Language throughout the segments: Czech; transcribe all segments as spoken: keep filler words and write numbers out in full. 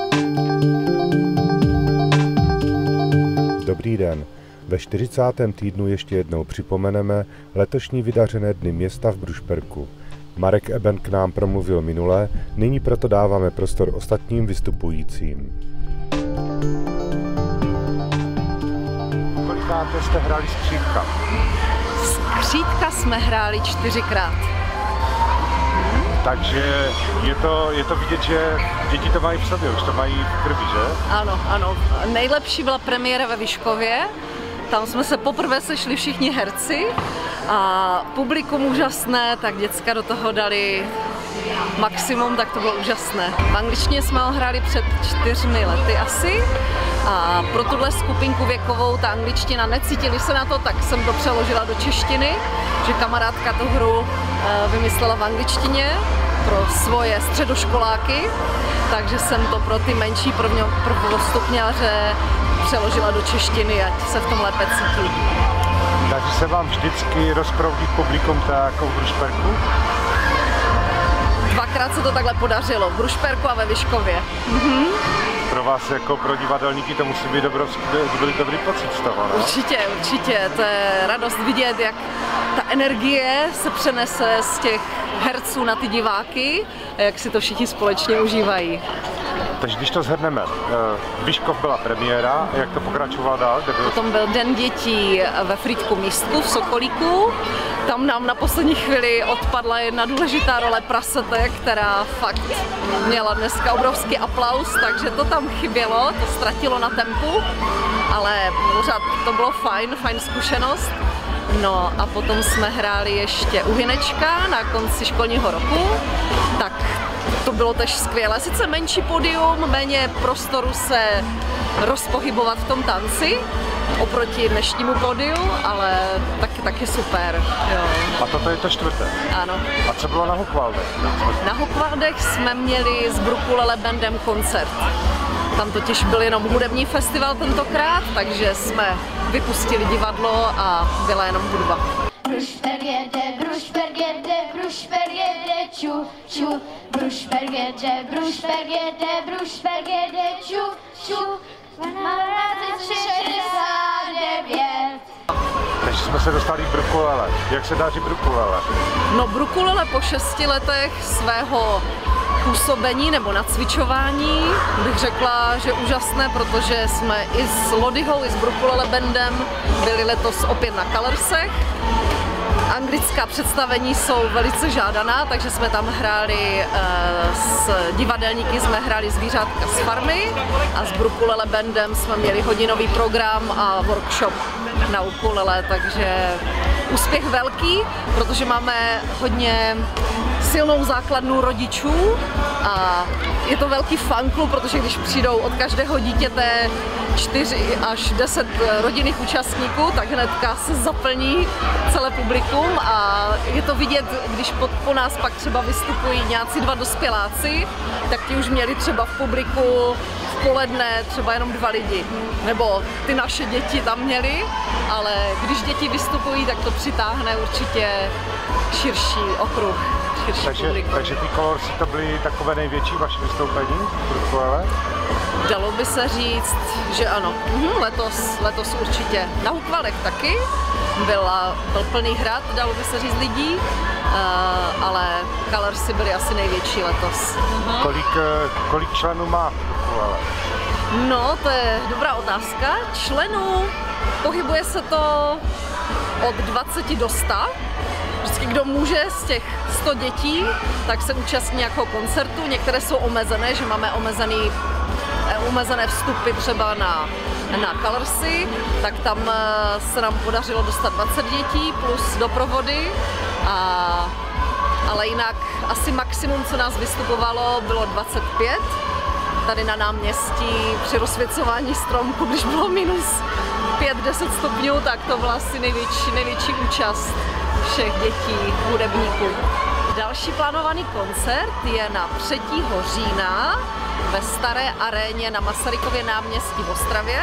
Dobrý den. Ve čtyřicátém týdnu ještě jednou připomeneme letošní vydařené dny města v Brušperku. Marek Eben k nám promluvil minule, nyní proto dáváme prostor ostatním vystupujícím. Kolikáté jste hráli skřítka? Skřítka jsme hráli čtyřikrát. Takže je to, je to vidět, že děti to mají v sobě, už to mají v krvi, že? Ano, ano. Nejlepší byla premiéra ve Vyškově. Tam jsme se poprvé sešli všichni herci a publikum úžasné, tak děcka do toho dali maximum, tak to bylo úžasné. V angličtině jsme ho hráli před čtyřmi lety asi a pro tuhle skupinku věkovou ta angličtina, necítili se na to, tak jsem to přeložila do češtiny, že kamarádka tu hru vymyslela v angličtině pro svoje středoškoláky, takže jsem to pro ty menší prvostupňáře přeložila do češtiny, ať se v tom lépe cítí. Takže se vám vždycky rozproudí publikum tak jako v Brušperku? Dvakrát se to takhle podařilo, v Brušperku a ve Vyškově. Mhm. Pro vás jako pro divadelníky to musí být dobrovský, dobrý, dobrý pocit z toho, ne? Určitě, určitě, to je radost vidět, jak ta energie se přenese z těch herců na ty diváky a jak si to všichni společně užívají. Takže když to shrneme, Vyškov byla premiéra, jak to pokračovalo dál? Byl... Potom byl Den dětí ve Frýdku místku v Sokolíku. Tam nám na poslední chvíli odpadla jedna důležitá role prasete, která fakt měla dneska obrovský aplaus, takže to tam chybělo, to ztratilo na tempu, ale pořád to bylo fajn, fajn zkušenost. No a potom jsme hráli ještě u Hinečka na konci školního roku, tak to bylo tež skvělé. Sice menší pódium, méně prostoru se rozpohybovat v tom tanci oproti dnešnímu pódiu, ale taky, taky super. Jo. A toto je to čtvrté? Ano. A co bylo na Hochwaldech? Na Hochwaldech jsme měli s Brukulele bandem koncert. Tam totiž byl jenom hudební festival tentokrát, takže jsme vypustili divadlo a byla jenom hudba. Brušperk jede, Brušperk jede, Brušperk jede, ču, ču. Brušperk jede, Brušperk jede, Brušperk jede, ču, ču. šedesát devět. Takže jsme se dostali k Brukulele. Jak se daří Brukulele? No Brukulele po šesti letech svého působení nebo nacvičování bych řekla, že úžasné, protože jsme i s Lodyhou, i s Brukulele bandem byli letos opět na Colorsech. Anglická představení jsou velice žádaná, takže jsme tam hráli s divadelníky, jsme hráli zvířátka z farmy a s Brukulele bandem jsme měli hodinový program a workshop na ukulele, takže úspěch velký, protože máme hodně silnou základnu rodičů a je to velký fanklub, protože když přijdou od každého dítěte čtyři až deset rodinných účastníků, tak hnedka se zaplní celé publikum a je to vidět, když po, po nás pak třeba vystupují nějací dva dospěláci, tak ti už měli třeba v publiku v poledne třeba jenom dva lidi, nebo ty naše děti tam měly, ale když děti vystupují, tak to přitáhne určitě širší okruh. Takže, takže ty Colorsy to byly takové největší vaše vystoupení v Brukulele? Dalo by se říct, že ano. Mhm, letos, letos určitě. Na Hochwaldech taky byla, byl plný hrad, dalo by se říct lidí, uh, ale Colorsy byly asi největší letos. Mhm. Kolik, kolik členů má Brukulele? No, to je dobrá otázka. Členů pohybuje se to od dvaceti do sta. Vždycky, kdo může z těch sto dětí, tak se účastní nějakého koncertu. Některé jsou omezené, že máme omezený, omezené vstupy třeba na, na Colorsy, tak tam se nám podařilo dostat dvacet dětí plus doprovody. A, ale jinak asi maximum, co nás vystupovalo, bylo dvacet pět. Tady na náměstí při rozsvěcování stromku, když bylo minus pět deset stupňů, tak to byla asi největší, největší účast všech dětí, hudebníků. Další plánovaný koncert je na třetího října ve Staré aréně na Masarykově náměstí v Ostravě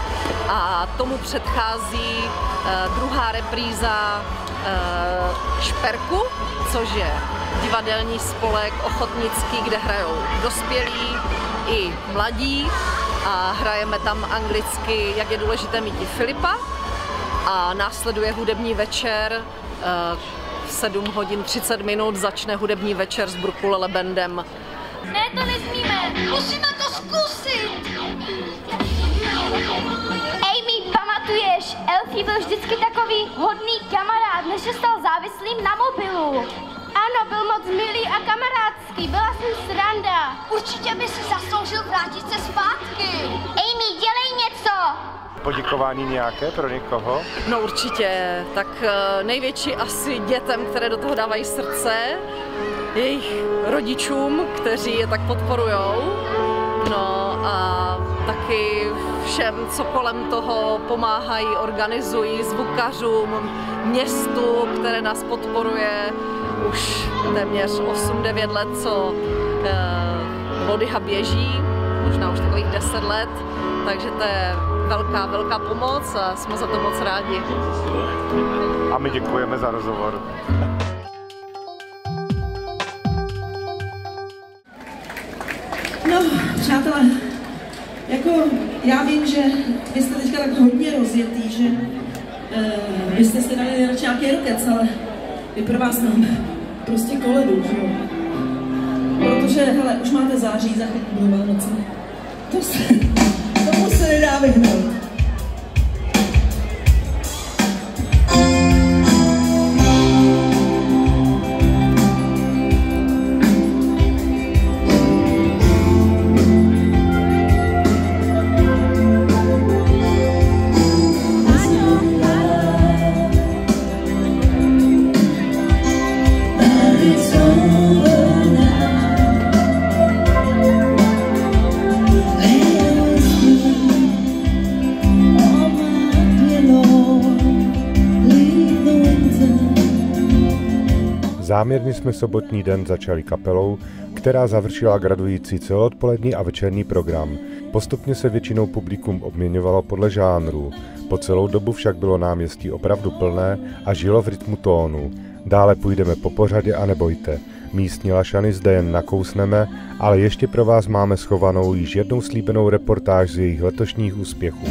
a tomu předchází uh, druhá repríza uh, Šperku, což je divadelní spolek ochotnický, kde hrajou dospělí i mladí a hrajeme tam anglicky, jak je důležité mít i Filipa. A následuje hudební večer, v sedm hodin třicet minut začne hudební večer s Brukulele bandem. Ne, to nesmíme, musíme to zkusit! Amy, pamatuješ, Elfie byl vždycky takový hodný kamarád, než se stal závislým na mobilu. Ano, byl moc milý a kamarádský, byla s ním sranda. Určitě by si zasloužil vrátit se zpátky. Amy, dělej něco! Poděkování nějaké pro někoho? No určitě, tak největší asi dětem, které do toho dávají srdce, jejich rodičům, kteří je tak podporujou, no a taky všem, co kolem toho pomáhají, organizují, zvukařům, městu, které nás podporuje už téměř osm devět let, co eh, Lodyha běží, možná už takových deset let, takže to je velká, velká pomoc a jsme za to moc rádi. A my děkujeme za rozhovor. No, přátelé, jako já vím, že vy jste teďka tak hodně rozjetý, že uh, vy jste si dali radši nějaký rokec, ale my pro vás mám prostě koledu, že jo? Protože, hele, už máte září, za chvíli budou Vánoce. To se, tomu se nedá vyhnout. Záměrně jsme sobotní den začali kapelou, která završila gradující celoodpolední a večerní program. Postupně se většinou publikum obměňovalo podle žánru. Po celou dobu však bylo náměstí opravdu plné a žilo v rytmu tónu. Dále půjdeme po pořadě a nebojte. Místní lašany zde jen nakousneme, ale ještě pro vás máme schovanou již jednou slíbenou reportáž z jejich letošních úspěchů.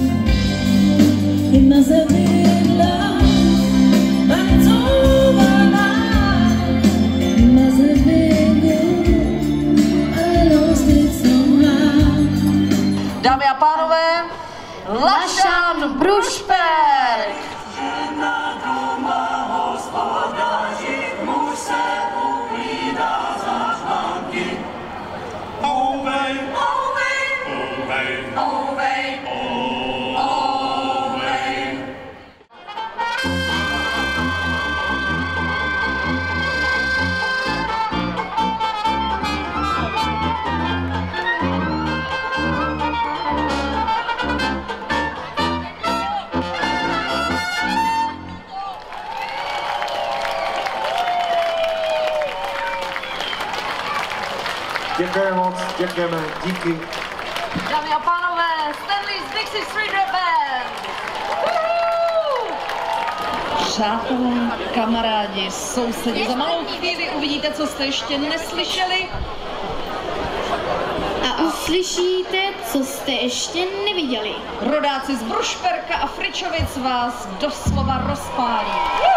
Dámy a pánové, Lašan Brušperk! Děkujeme moc, děkujeme, díky. Dámy a pánové, Stanley's Dixie Street Rap Band! Přátelé, kamarádi, sousedi, za malou chvíli uvidíte, co jste ještě neslyšeli. A uslyšíte, co jste ještě neviděli. Rodáci z Brušperka a Fričovic vás doslova rozpálí.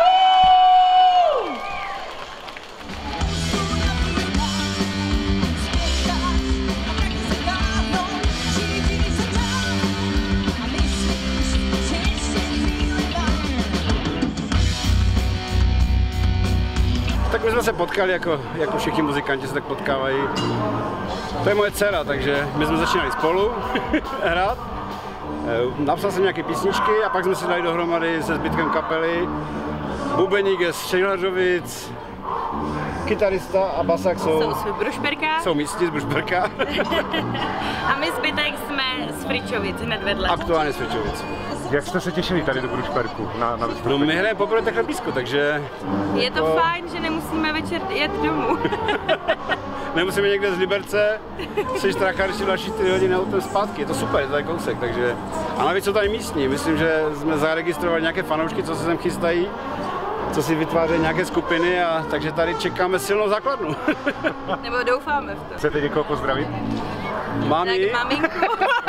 Tak my jsme se potkali, jako, jako všichni muzikanti se tak potkávají. To je moje dcera, takže my jsme začínali spolu hrát. Napsal jsem nějaké písničky a pak jsme si dali dohromady se zbytkem kapely. Bubeník je z Čejlařovic, kytarista a basák jsou, jsou z Brušperka. Jsou místní z Brušperka. A my zbytek jsme z Fričovic, hned vedle. Aktuálně z Fričovic. Jak jste se těšili tady do Brušperku na, na vystoupení? No my hrajeme poprvé takhle blízko, takže... Je to jako... fajn, že nemusíme večer jet domů. Nemusíme někde z Liberce, si Štracharši další tři hodiny autem zpátky, je to super, je to tady kousek, takže... A navíc jsou tady místní, myslím, že jsme zaregistrovali nějaké fanoušky, co se sem chystají. co si vytvářejí nějaké skupiny, a takže tady čekáme silnou základnu. Nebo doufáme v to. Chcete někoho pozdravit? Mami? Tak maminku.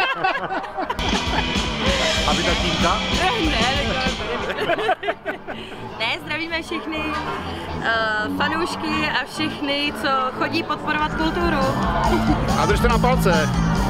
A vy tatínka? Ne, ne, zdravíme všechny uh, fanoušky a všechny, co chodí podporovat kulturu. A držte na palce.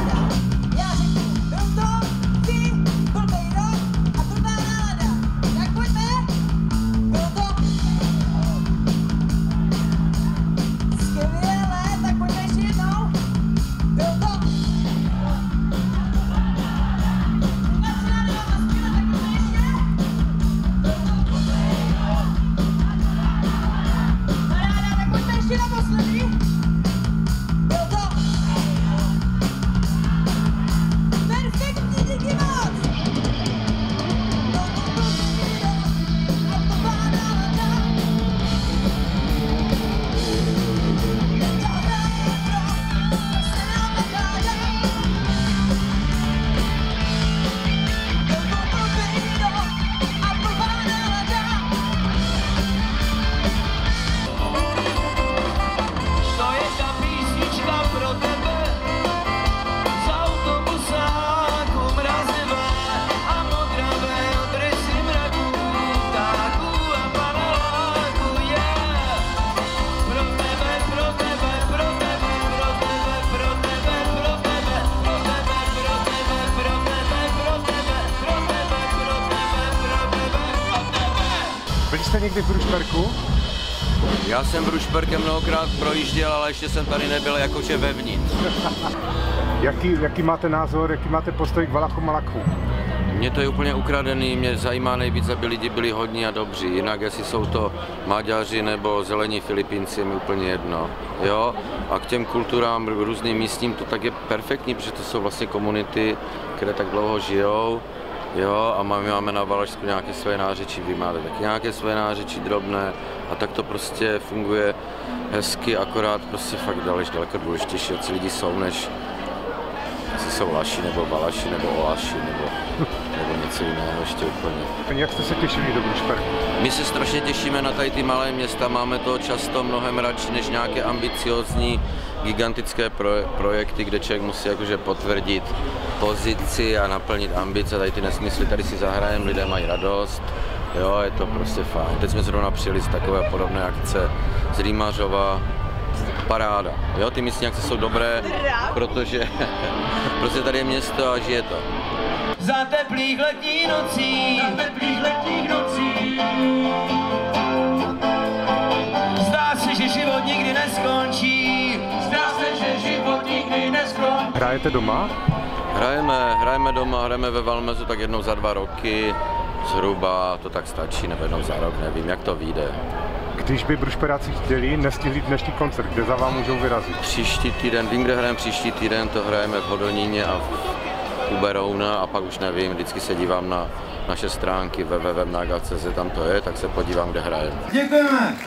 Byli jste někdy v Brušperku? Já jsem Brušperkem mnohokrát projížděl, ale ještě jsem tady nebyl jakože vevnitř. Jaký, jaký máte názor, jaký máte postoj k Valachu Malachu? Mně to je úplně ukradený, mě zajímá nejvíc, aby lidi byli hodní a dobří, jinak jestli jsou to Maďaři nebo zelení Filipínci, je mi úplně jedno. Jo? A k těm kulturám různým místním to tak je perfektní, protože to jsou vlastně komunity, které tak dlouho žijou. Jo, a my máme na Valašsku nějaké své nářečí, vy máte taky nějaké své nářečí drobné, a tak to prostě funguje hezky, akorát prostě fakt daleko, daleko důležitější, co lidi jsou, než jestli jsou Laši, nebo Valaši, nebo Olaši, nebo, nebo něco jiného ještě úplně. Jak jste se těšili do Brušperku? My se strašně těšíme na tady ty malé města, máme to často mnohem radši než nějaké ambiciozní, gigantické proje projekty, kde člověk musí jakože potvrdit pozici a naplnit ambice, tady ty nesmysly, tady si zahrajeme, lidé mají radost, jo, je to prostě fajn. Teď jsme zrovna přijeli z takové podobné akce z Rýmařova, paráda, jo, ty místní akce jsou dobré, protože prostě tady je město a žije to. Za teplých letních nocí, za teplých letních nocí, zdá se, že život nikdy neskončí, zdá se, že život nikdy neskončí. Hrajete doma? Hrajeme, hrajeme doma, hrajeme ve Valmezu tak jednou za dva roky, zhruba, to tak stačí, nebo jednou za rok, nevím, jak to vyjde. Když by Brušperáci chtěli, nestihli dnešní koncert, kde za vám můžou vyrazit? Příští týden, vím, kde hrajeme příští týden, to hrajeme v Hodoníně a u Berouna, a pak už nevím, vždycky se dívám na naše stránky w w w tečka naga tečka c z, tam to je, tak se podívám, kde hrajeme. Děkujeme!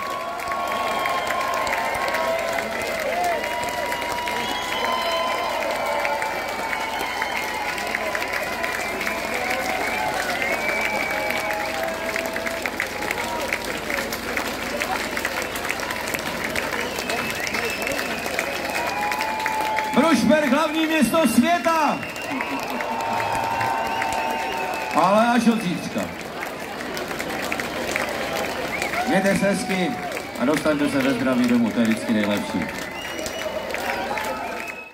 Brušperk, hlavní město světa! Ale až od zítřka. Mějte se hezky a dostaňte se ve zdraví domů, to je vždycky nejlepší.